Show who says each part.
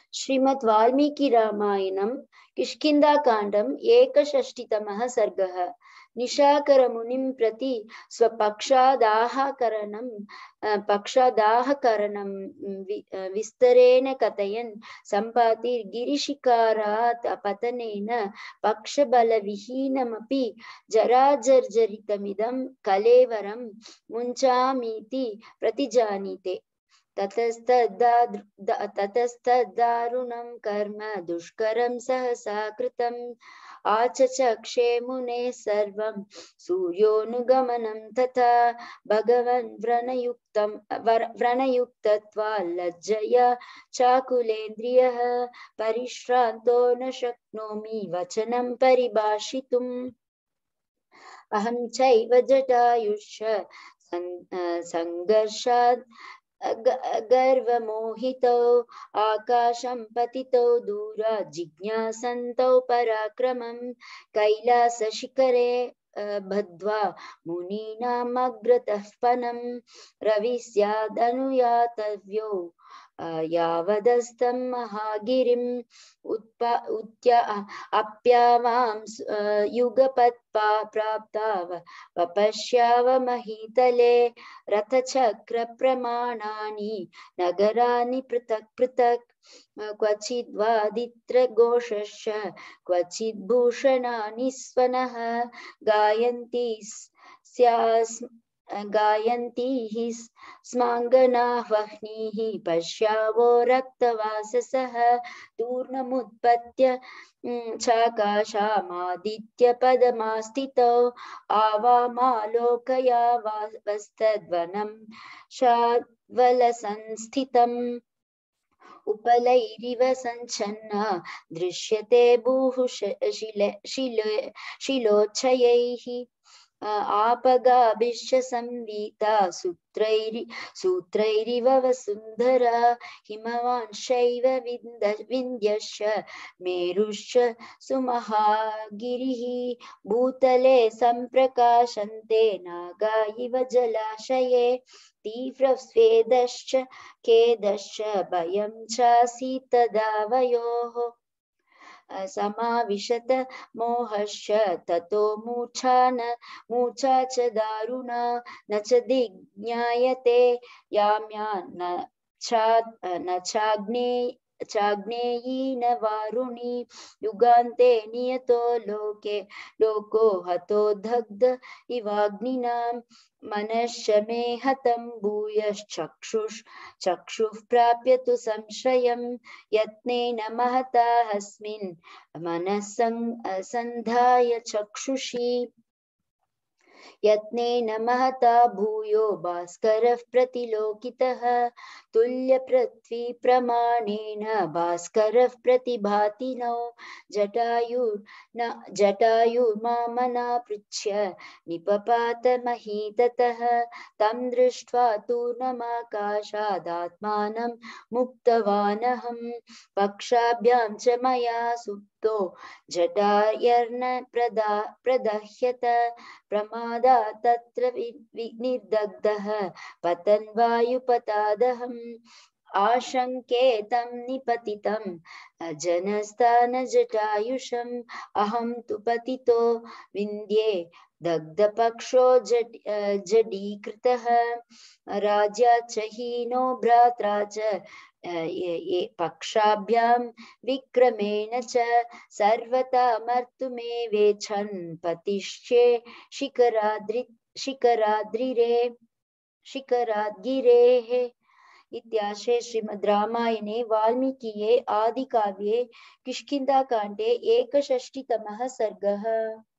Speaker 1: श्रीमद् वाल्मीकि रामायणं किष्किन्धाकाण्डम् 61तमः सर्गः। निशाकरमुनिं प्रति पक्षादाहकरणं विस्तरेण कथयन् सम्पाति गिरिशिखरात् पतनेन पक्षबलविहीनमपि जराजर्जरितमिदं कलेवरं मुञ्चामीति प्रतिजानीते। ततस्तद्दारुणं कर्म दुष्करं सहसा कृतम् आचचक्षे मुनेः सर्वं सूर्योऽनुगमनं तथा भगवन् व्रणयुक्तत्वात् लज्जया चाकुलेन्द्रियः परिश्रान्तो न शक्नोमि वचनं परिभाषितुम् अहं चैव जटायुश्च संघर्षात् गर्वमोहितौ आकाशं पतितौ दूरात् जिज्ञासन्तौ पराक्रमं कैलासशिखरे बद्ध्वा मुनीनामग्रतः पनं रविस्यादनुयातव्यो यावदस्तं महागिरिम् अप्यावां युगपत्पा प्राप्ता वपश्याव महीतले रथचक्रप्रमाणानि नगराणि पृथक् पृथक् क्वचिद्वादित्रघोषश्च क्वचिद्भूषणानि स्वनः गायन्ती हि स्माङ्गनाः वह्निः पश्यावो रक्तवाससः तूर्णमुत्पत्य चाकाशामादित्यपदमास्थितौ आवामालोकयावस्तद्वनं शाद्वलसंस्थितम् उपलैरिव सञ्छन्ना दृश्यते भूः शिलोच्छयैः आपगाभिश्च संवीता सूत्रैरिव वसुन्धरा हिमवांशैव विन्ध्यश्च मेरुश्च सुमहागिरिः भूतले सम्प्रकाशन्ते नागा इव जलाशये तीव्रस्वेदश्च खेदश्च भयं चासीत् तदा वयोः समाविशत मोहश्च ततो मूर्छा च दारुणा न च दिज्ञायते याम्या न चाग्नेयी न वारुणी युगान्ते नियतो लोको हतो दग्ध इवाग्निनां मनश्च मे हतं चक्षुः प्राप्य तु संश्रयं यत्नेन महता अस्मिन् मनः संधाय चक्षुषी यत्नेन महता भूयो भास्करः प्रतिलोकितः तुल्यपृथ्वी प्रमाणेन भास्करः प्रतिभाति नो जटायुर्मामनापृच्छ्य निपपात महीततः तं दृष्ट्वा तूर्णमाकाशादात्मानं मुक्तवानहं पक्षाभ्यां च मया सुप्तो जटायर्न प्रदह्यत प्रमादा तत्र निर्दग्धः पतन् वायुपतादहम् आशङ्के तं निपतितं जनस्थानजटायुषम् अहं तु पतितो विन्द्ये दग्धपक्षो जडीकृतः राजा च हीनो भ्रात्रा च पक्षाभ्यां विक्रमेण च सर्वथा मर्तुमेवेच्छन् पतिश्चे शिखराद्गिरेः। इत्याशे श्रीमद् रामायणे वाल्मीकिये आदिकाव्ये किष्किन्धाकाण्डे 61तमः सर्गः।